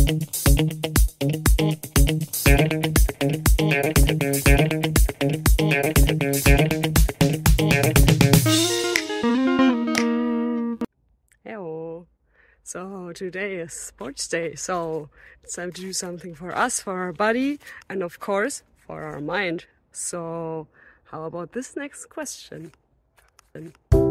Hello. So today is sports day, so it's time to do something for us, for our body, and of course for our mind. So how about this next question?